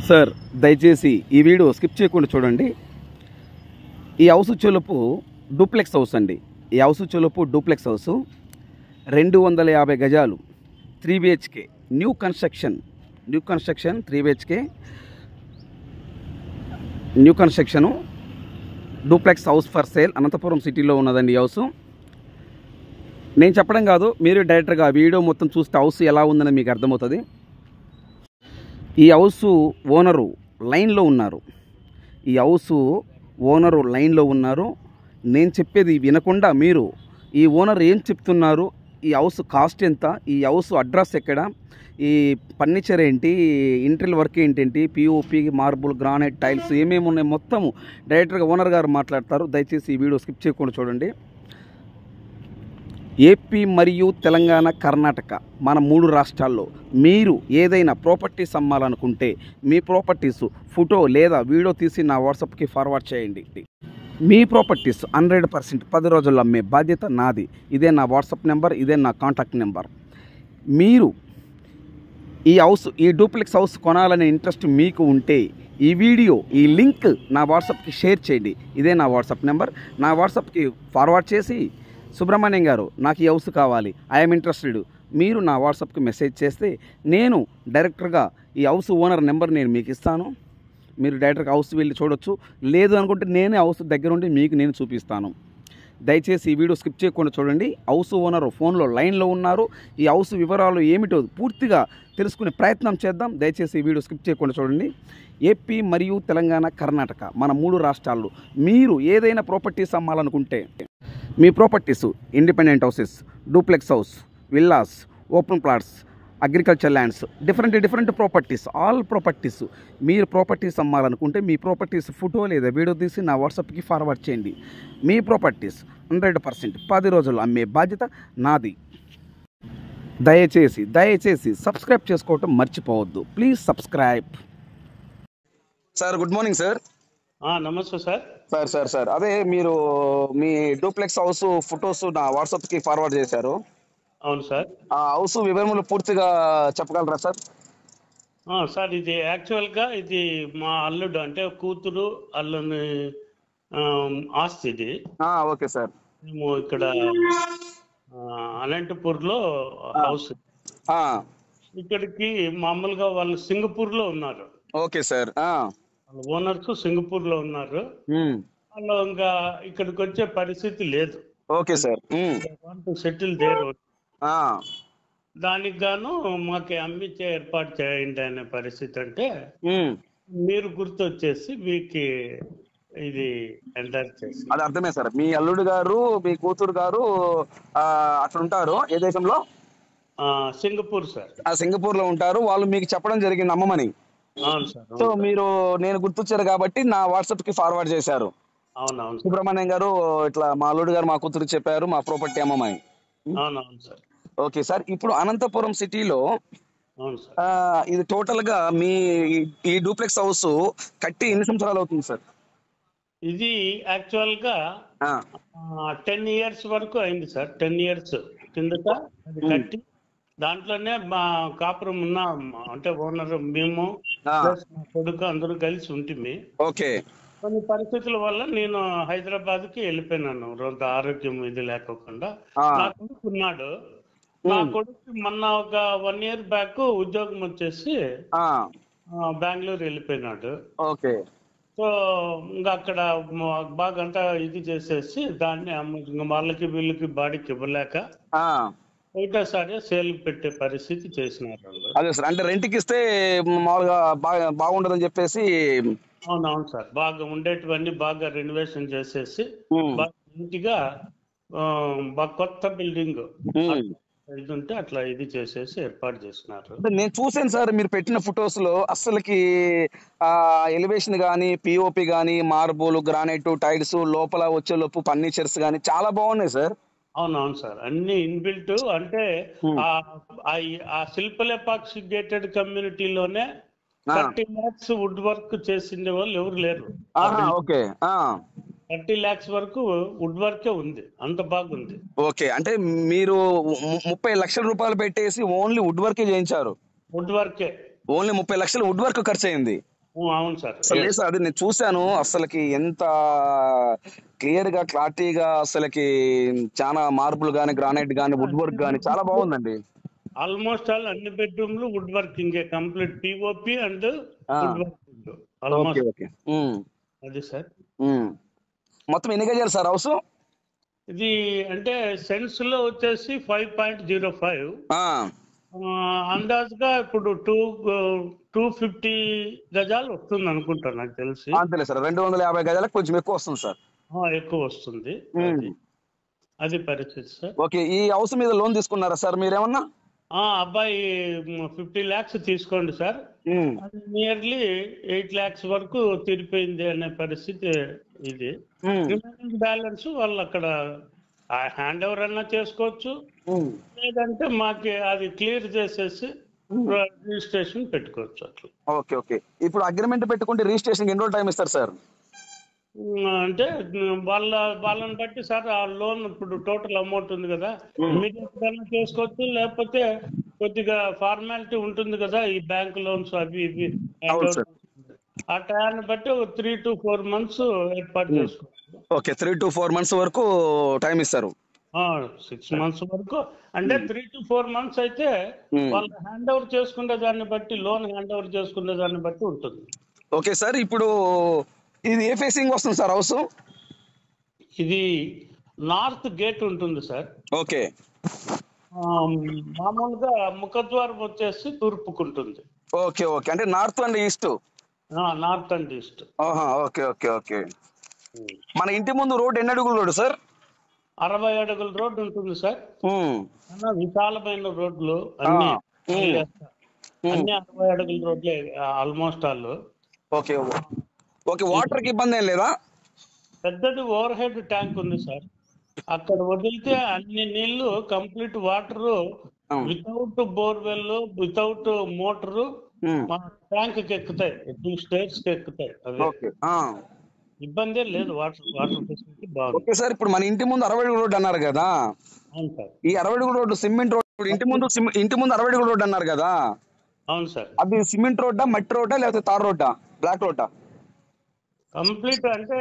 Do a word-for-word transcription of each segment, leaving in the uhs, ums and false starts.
Sir దయచేసి ఈ video skip చేయకుండా చూడండి. ఈ హౌస్ చెలుపు డూప్లెక్స్ హౌస్ అండి. ఈ హౌస్ చెలుపు డూప్లెక్స్ హౌస్ రెండు వందల యాభై గజాలు, three BHK, new construction new construction three BHK new construction duplex house for sale Anantapuram సిటీలో ఉన్నదండి ఈ హౌస్. నేను చెప్పడం కాదు, మీరు డైరెక్ట్గా వీడియో మొత్తం చూస్తే హౌస్ ఎలా ఉందని మీకు అర్థమవుతుంది. ఈ హౌస్ ఓనరు లైన్లో ఉన్నారు. ఈ హౌస్ ఓనరు లైన్లో ఉన్నారు. నేను చెప్పేది వినకుండా మీరు ఈ ఓనర్ ఏం చెప్తున్నారు, ఈ హౌస్ కాస్ట్ ఎంత, ఈ హౌస్ అడ్రస్ ఎక్కడ, ఈ ఫర్నిచర్ ఏంటి, ఇంటీరియర్ వర్క్ ఏంటేంటి, పిఓపి, మార్బుల్, గ్రానైట్, టైల్స్ ఏమేమి ఉన్నాయి మొత్తము డైరెక్టర్గా ఓనర్ గారు మాట్లాడతారు. దయచేసి ఈ వీడియో స్కిప్ చేయకుండా చూడండి. ఏపీ మరియు తెలంగాణ, కర్ణాటక మన మూడు రాష్ట్రాల్లో మీరు ఏదైనా ప్రాపర్టీస్ అమ్మాలనుకుంటే మీ ప్రాపర్టీస్ ఫోటో లేదా వీడియో తీసి నా వాట్సాప్కి ఫార్వర్డ్ చేయండి. మీ ప్రాపర్టీస్ హండ్రెడ్ పర్సెంట్ పది రోజుల్లో అమ్మే బాధ్యత నాది. ఇదే నా వాట్సాప్ నెంబర్, ఇదే నా కాంటాక్ట్ నెంబర్. మీరు ఈ హౌస్ ఈ డూప్లెక్స్ హౌస్ కొనాలనే ఇంట్రెస్ట్ మీకు ఉంటే ఈ వీడియో ఈ లింక్ నా వాట్సాప్కి షేర్ చేయండి. ఇదే నా వాట్సాప్ నెంబర్. నా వాట్సాప్కి ఫార్వర్డ్ చేసి సుబ్రహ్మణ్యం గారు నాకు ఈ హౌస్ కావాలి, ఐఎమ్ ఇంట్రెస్టెడ్, మీరు నా వాట్సాప్కి మెసేజ్ చేస్తే నేను డైరెక్టర్గా ఈ హౌస్ ఓనర్ నెంబర్ నేను మీకు ఇస్తాను. మీరు డైరెక్ట్గా హౌస్ వెళ్ళి చూడొచ్చు. లేదు అనుకుంటే నేనే హౌస్ దగ్గర ఉండి మీకు నేను చూపిస్తాను. దయచేసి ఈ వీడియో స్కిప్ చేయకుండా చూడండి. హౌస్ ఓనర్ ఫోన్లో లైన్లో ఉన్నారు. ఈ హౌస్ వివరాలు ఏమిటో పూర్తిగా తెలుసుకునే ప్రయత్నం చేద్దాం. దయచేసి ఈ వీడియో స్కిప్ చేయకుండా చూడండి. ఏపీ మరియు తెలంగాణ, కర్ణాటక మన మూడు రాష్ట్రాల్లో మీరు ఏదైనా ప్రాపర్టీస్ అమ్మాలనుకుంటే మీ properties independent houses, duplex house, villas, open plots, agriculture lands, different different properties, all properties మీరు ప్రాపర్టీస్ అమ్మాలనుకుంటే మీ ప్రాపర్టీస్ ఫోటో లేదా వీడియో తీసి నా వాట్సాప్కి ఫార్వర్డ్ చేయండి. మీ ప్రాపర్టీస్ హండ్రెడ్ పర్సెంట్ పది రోజులు అమ్మే బాధ్యత నాది. దయచేసి దయచేసి సబ్స్క్రైబ్ చేసుకోవటం మర్చిపోవద్దు. Please subscribe. Sir good morning sir. నమస్తే సార్. సార్ సార్ సార్ అదే మీరు మీ డూప్లెక్స్ హౌస్ ఫొటోస్ నా వాట్సాప్కి ఫార్వర్డ్ చేశారు. అవును సార్. ఆ హౌస్ వివరములు పూర్తిగా చెప్పగలరా సార్? సార్ ఇది యాక్చువల్గా ఇది మా అల్లుడు అంటే కూతురు అల్లుని ఆస్తి ఇది. Okay sir. మేము ఇక్కడ అనంతపూర్లో హౌస్. ఇక్కడికి మామూలుగా వాళ్ళు సింగపూర్లో ఉన్నారు. Okay sir. ఓనర్స్ సింగపూర్ లో ఉన్నారు. వాళ్ళు ఇంకా ఇక్కడికి వచ్చే పరిస్థితి లేదు. Okay sir. Settle there. దానికి గాను మాకు అమ్మించే ఏర్పాటు చేయండి అనే పరిస్థితి. అంటే మీరు గుర్తొచ్చేసి మీకు ఇది ఎంటర్ చేసి. అది అర్థమే సార్. మీ అల్లుడు గారు మీ కూతురు గారు అక్కడ ఉంటారు. ఏ దేశంలో? Singapore sir. సింగపూర్ లో ఉంటారు. వాళ్ళు మీకు చెప్పడం జరిగింది అమ్మమని. అవును సార్. సో మీరు నేను గుర్తొచ్చారు కాబట్టి నా వాట్సాప్ కి ఫార్వర్డ్ చేశారు. అవునవును. సుబ్రహ్మణ్యం గారు ఇట్లా మా అల్లుడు గారు మా కూతురు చెప్పారు మా ప్రాపర్టీ అమ్మమని. అవునవును సార్. Okay sir. ఇప్పుడు అనంతపురం సిటీలో ఇది టోటల్ గా మీ ఈ డూప్లెక్స్ హౌస్ కట్టి ఎన్ని సంవత్సరాలు అవుతుంది సార్? ఇది యాక్చువల్ గా టెన్ ఇయర్స్ వరకు అయింది సార్. టెన్ ఇయర్స్ కిందట అది కట్టి దాంట్లోనే మా కాపురం ఉన్న అంటే ఓనర్ మేము కొడుకు అందరూ కలిసి ఉంటుంది. ఓకే. కొన్ని పరిస్థితుల వల్ల నేను హైదరాబాద్ కి వెళ్ళిపోయినాను. రొంత ఆరోగ్యం ఇది లేకోకుండా. నా కొడుకు ఉన్నాడు. నా కొడుకు మొన్న ఒక వన్ ఇయర్ బ్యాక్ ఉద్యోగం వచ్చేసి బెంగళూరు వెళ్ళిపోయినాడు. ఓకే. సో ఇంకా అక్కడ బాగా అంతా ఇది చేసేసి దాన్ని వాళ్ళకి వీళ్ళకి బాడీకి ఇవ్వలేక ఒకటేసారి సేల్ పెట్టే పరిస్థితి చేసినారు. అదే సార్. అంటే రెంట్కి ఇస్తే మామూలుగా బాగా బాగుండదని చెప్పేసి. అవునవును సార్. బాగా ఉండేటివన్నీ బాగా రెనోవేషన్ చేసేసి బాగా నీట్గా బాగా కొత్త బిల్డింగ్ ఇది ఉంటే అట్లా ఇది చేసేసి ఏర్పాటు చేసినారు. నేను చూసాను సార్ మీరు పెట్టిన ఫొటోస్ లో. అసలుకి ఆ ఎలివేషన్ గానీ, పిఓపి గానీ, మార్బుల్, గ్రానైట్, టైల్స్, లోపల వచ్చే లోపు ఫర్నిచర్స్ గానీ చాలా బాగున్నాయి సార్. అవునవును సార్. అన్ని ఇన్బిల్ట్. అంటే ఆ శిల్పలేపాక్షి గేటెడ్ కమ్యూనిటీలోనే థర్టీ ల్యాక్స్ వుడ్ వర్క్ చేసిండే వాళ్ళు ఎవరు లేరు. థర్టీ ల్యాక్స్ వరకు వుడ్ వర్కే ఉంది. అంత బాగుంది. ఓకే. అంటే మీరు ముప్పై లక్షల రూపాయలు పెట్టేసి ఓన్లీ వుడ్ వర్కే చేయించారు? వుడ్ వర్కే. ఓన్లీ ముప్పై లక్షలు వుడ్ వర్క్ ఖర్చు అయింది. ఓ, అవును సార్. అసలు లేదు Yes. సార్, అది నేను చూశాను. అసలుకి ఎంత క్లియర్ గా క్లారిటీగా అసలుకి చాలా మార్బుల్ గానీ, గ్రానైట్ గానీ, వుడ్ వర్క్ గానీ చాలా బాగుందండి. ఆల్మోస్ట్ ఆల్ అన్ని బెడ్రూమ్లు wood working, complete POP and ఆ, wood working okay almost. Okay. Um, అది సార్. ఉమ్. మొత్తం ఎన్ని గజాలు సార్ హౌస్? ఇది అంటే సెన్స్ లో వచ్చేసి ఫైవ్ పాయింట్ జీరో ఫైవ్, అందాజుగా ఇప్పుడు టూ టూ ఫిఫ్టీ గజాలు వస్తుంది అనుకుంటా నాకు తెలిసి. అంతేలే సార్, రెండు వందల యాభై గజాలకు కొంచెం ఎక్కువ వస్తుంది సార్. ఆ, ఎక్కువ వస్తుంది. ఉమ్. అది అది పరిస్థితి సార్. ఓకే, ఈ హౌస్ మీద లోన్ తీసుకున్నారా సార్ మీరేమన్నా? ఆ అబ్బాయి ఫిఫ్టీ ల్యాక్స్ తీసుకోండి సార్. ఉమ్, అది నియర్లీ ఎయిట్ ల్యాక్స్ వరకు తీరిపోయింది అనే పరిస్థితి ఇది. ఉమ్, రిమైనింగ్ బ్యాలెన్స్ వాళ్ళు అక్కడ హ్యాండ్ ఓవర్ అన్నా చేసుకోవచ్చు, ఉమ్. లేదంటే మాకు అది క్లియర్ చేసేసి రిజిస్ట్రేషన్ పెట్టుకోవచ్చు అట్లా. Okay okay. ఇప్పుడు అగ్రిమెంట్ పెట్టుకుంటే రిజిస్ట్రేషన్ ఎన్ని రోజులు టైం ఇస్తారు సార్? ఉమ్, అంటే వాళ్ళ వాళ్ళని బట్టి సార్, ఆ లోన్ ఇప్పుడు టోటల్ అమౌంట్ ఉంది కదా, ఇమీడియట్ గానే చేసుకోవచ్చు, లేకపోతే కొద్దిగా ఫార్మాలిటీ ఉంటుంది కదా ఈ బ్యాంక్ లోన్స్ అవి ఇవి హ్యాండ్ అవును ఓవర్, సార్. ఆ టయాన్ని బట్టి ఒక త్రీ టు ఫోర్ మంత్స్ ఏర్పాటు ఉమ్. చేసుకోవచ్చు. Okay, three to four months వరకు టైం ఇస్తారు. సిక్స్ మంత్స్ వరకు అంటే త్రీ టు ఫోర్ మంత్స్ అయితే ఉమ్. వాళ్ళు హ్యాండ్ ఓవర్ చేసుకునే దాన్ని బట్టి, లోన్ హ్యాండ్ ఓవర్ చేసుకునే దాన్ని బట్టి ఉంటుంది. ఓకే సార్, ఇప్పుడు ఇది ఏ ఫేసింగ్ వస్తుంది సార్ హౌస్? ఇది నార్త్ గేట్ ఉంటుంది సార్. ఓకే ఆ, మామూలుగా ముఖద్వారం వచ్చేసి తూర్పుకుంటుంది. ఓకే ఓకే, అంటే north and east. North and east. ఆహా, ఓకే ఓకే ఓకే. మన ఇంటి ముందు రోడ్ ఎన్ని అడుగుల రోడ్ సార్? అరవై అడుగుల రోడ్డు ఉంటుంది సార్. ఉమ్, చాలా విశాలమైన రోడ్లు అన్ని, ఆ, ఉమ్, ఉమ్. అన్ని అరవై అడుగుల రోడ్లే almost all. Okay okay. Water కి ఇబ్బంది ఏం లేదా? పెద్దది ఓవర్ హెడ్ ట్యాంక్ ఉంది సార్. అక్కడ వదిలితే అన్ని నీళ్లు complete water um, without borewell, without motor um. మన ట్యాంక్ కి ఎక్కుతాయి, టూ స్టేట్స్ కి ఎక్కుతాయి. అదే ఓకే ఆ. ఇబ్బంది లేదు, వాటర్ వాటర్ ఫెసిలిటీ బాగుంది. ఓకే సార్, ఇప్పుడు మన ఇంటి ముందు అరవై అడుగుల రోడ్ అన్నారు కదా, అవును సార్. ఈ అరవై అడుగుల రోడ్డు సిమెంట్ రోడ్, ఇప్పుడు ఇంటి ముందు సిమ్- ఇంటి ముందు అరవై అడుగుల రోడ్ అన్నారు కదా, అవును సార్. అది సిమెంట్ రోడ్డా, మట్టి రోడ్డా, లేకపోతే తార్ రోడ్డా, బ్లాక్ రోడ్డా? కంప్లీట్ అంటే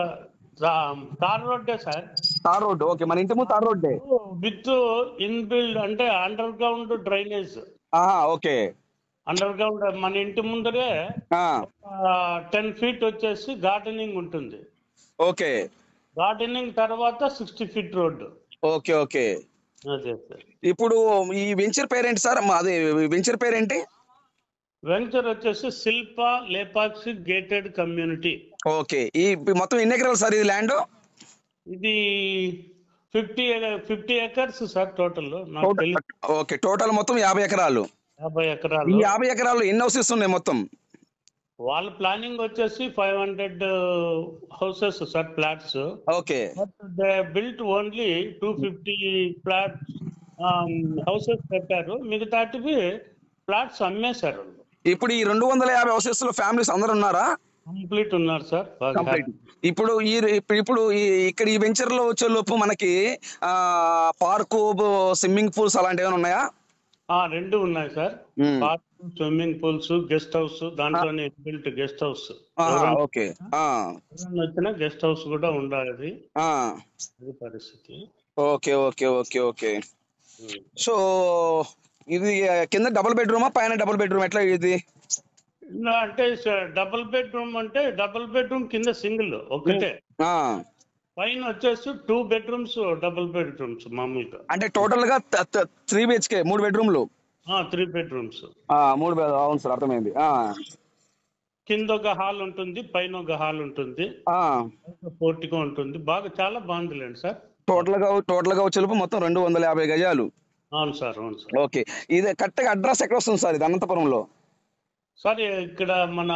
తార్ రోడ్డే సార్. Tar road. ఓకే, మన ఇంటి ముందు తార్ రోడ్డే. విత్ ఇన్ బిల్డ్ అంటే అండర్ గ్రౌండ్ డ్రైనేజ్. ఆహా, ఓకే. అండర్ గ్రౌండ్ మన ఇంటి ముందరే ఆ, టెన్ ఫీట్ వచ్చేసి గార్డెనింగ్ ఉంటుంది. ఓకే గార్డెనింగ్ తర్వాత sixty feet road. Okay okay. అదే సార్. ఇప్పుడు ఈ వెంచర్ పేరేంటి సార్? మా- అదే వెంచర్ పేరేంటి? వెంచర్ వచ్చేసి Shilpa Lepakshi gated community. Okay, ఈ మొత్తం ఎన్ని ఎకరాలు సార్ ఇది ల్యాండ్? ఇది fifty fifty acres sir total. నాకు తెలిసి ఓకే, టోటల్ మొత్తం యాభై ఎకరాలు. యాభై ఈ ఎకరాలు. యాభై ఎకరాలు ఎన్ని హౌసెస్ ఉన్నాయి మొత్తం? వాళ్ళ ప్లానింగ్ వచ్చేసి five hundred houses sir, flats. Okay but they built only two fifty flats houses పెట్టారు, మిగతాటివి ఫ్లాట్స్ అమ్మేశారు. ఇప్పుడు ఈ రెండు వందల యాభై హౌసెస్ లో ఫ్యామిలీస్ అందరు ఉన్నారా? కంప్లీట్ ఉన్నారు సార్. కంప్లీట్. ఇప్పుడు ఈ ఇప్పుడు ఈ ఇక్కడ ఈ వెంచర్ లో వచ్చే లోపు మనకి ఆ పార్కు, స్విమ్మింగ్ పూల్స్ అలాంటివి ఏమైనా ఉన్నాయా? ఆ, రెండు ఉన్నాయి sir. Hmm. Park, swimming pools, guest house, దాంట్లోనే బిల్ట్ గెస్ట్ హౌస్. ఆహా, ఓకే ఆ, ఎవరైనా వచ్చినా గెస్ట్ హౌస్ కూడా ఉండాలి. ఆ. అది పరిస్థితి. Okay okay okay okay. Um. So ఇది కింద డబుల్ బెడ్రూమా, పైన డబుల్ బెడ్రూమ్, ఎట్లా ఇది? ఇలా అంటే డబుల్ బెడ్రూమ్ అంటే డబుల్ బెడ్రూమ్ కింద సింగిల్ ఒకటే, ఆ, పైన వచ్చేసి టూ బెడ్రూమ్స్ డబుల్ బెడ్రూమ్స్ మామూలుగా. అంటే టోటల్ గా త్రీ బిహెచ్కే, మూడు బెడ్రూమ్లు. Three bedrooms. మూడు బెడ్- అవును సార్, అర్థమైంది. ఆ, కింద ఒక హాల్ ఉంటుంది, పైన ఒక హాల్ ఉంటుంది, ఆ. పోర్టికో ఉంటుంది. బాగా చాలా బాగుందిలేండి సార్. టోటల్ గా టోటల్ గా వచ్చేలోపు మొత్తం రెండు వందల యాభై గజాలు. అవును సార్, అవును సార్. ఓకే, ఇది కరెక్ట్ గా అడ్రస్ ఎక్కడ వస్తుంది సార్? ఇది అనంతపురంలో. సార్ ఇక్కడ మన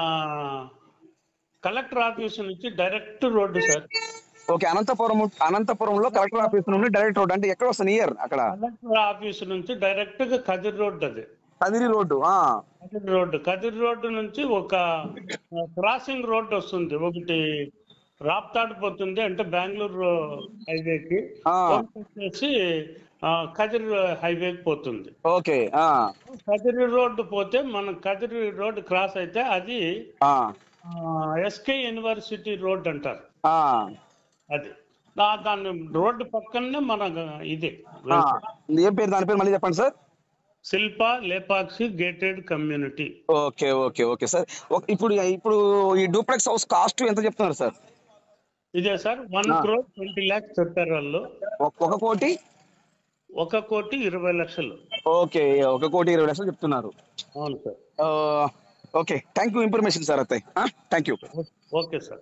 కలెక్టర్ ఆఫీస్ నుంచి డైరెక్ట్ రోడ్డు సార్. ఓకే, అనంతపురం అనంతపురంలో కలెక్టర్ ఆఫీస్ నుండి డైరెక్ట్ రోడ్, అంటే ఎక్కడ వస్తుంది నియర్ అక్కడ? కలెక్టర్ ఆఫీస్ నుంచి డైరెక్ట్ గా కదిరి రోడ్డు. అది కదిరి రోడ్డు. ఆ, కదిరి రోడ్డు. కదిరి రోడ్డు నుంచి ఒక క్రాసింగ్ రోడ్డు వస్తుంది ఒకటి, రాప్తాడు పోతుంది అంటే బెంగళూరు హైవేకి. ఆ. వచ్చేసి కదిరి హైవేకి పోతుంది. ఓకే. కదిరి రోడ్డు పోతే మనం కదిరి రోడ్డు క్రాస్ అయితే అది ఎస్కే యూనివర్సిటీ రోడ్ అంటారు. అది దాని రోడ్డు పక్కనే మన ఇది ఏం పేరు దాని పేరు మళ్ళీ చెప్పండి sir. Shilpa Lepakshi gated community. Okay okay okay sir. ఇప్పుడు ఇప్పుడు ఈ డూప్లెక్స్ హౌస్ కాస్ట్ ఎంత చెప్తున్నారు సార్? ఇదే sir one crore twenty lakhs చెప్పారు వాళ్ళు. ఒక కోటి ఒక కోటి ఇరవై లక్షలు. ఓకే, ఒక కోటి ఇరవై లక్షలు చెప్తున్నారు. అవును sir. Okay, thank you information sir. అయితే థ్యాంక్ యూ. Okay sir.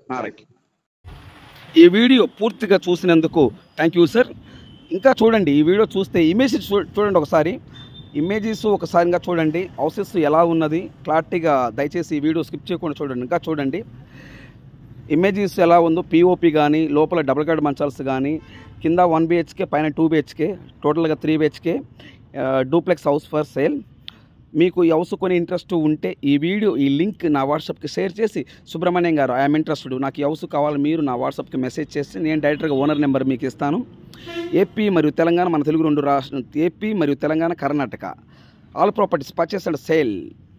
ఈ వీడియో పూర్తిగా చూసినందుకు థ్యాంక్ యూ సార్. ఇంకా చూడండి, ఈ వీడియో చూస్తే ఇమేజెస్ చూడండి ఒకసారి, ఇమేజెస్ ఒకసారిగా చూడండి, హౌసెస్ ఎలా ఉన్నది క్లారిటీగా. దయచేసి ఈ వీడియో స్కిప్ చేయకుండా చూడండి. ఇంకా చూడండి ఇమేజెస్ ఎలా ఉందో, పిఓపి కానీ, లోపల డబుల్ బెడ్ మంచాల్స్ కానీ, కింద వన్ బిహెచ్కే పైన టూ బిహెచ్కే టోటల్గా three BHK duplex house for sale. మీకు ఈ హౌస్ కొని ఇంట్రెస్ట్ ఉంటే ఈ వీడియో ఈ లింక్ నా వాట్సాప్కి షేర్ చేసి, సుబ్రహ్మణ్యం గారు ఐఎమ్ ఇంట్రెస్టెడ్, నాకు ఈ హౌస్ కావాలి, మీరు నా వాట్సాప్కి మెసేజ్ చేసి నేను డైరెక్ట్గా ఓనర్ నెంబర్ మీకు ఇస్తాను. ఏపీ మరియు తెలంగాణ, మన తెలుగు రెండు రాష్ట్ర ఏపీ మరియు Telangana, Karnataka, all properties purchase and sale.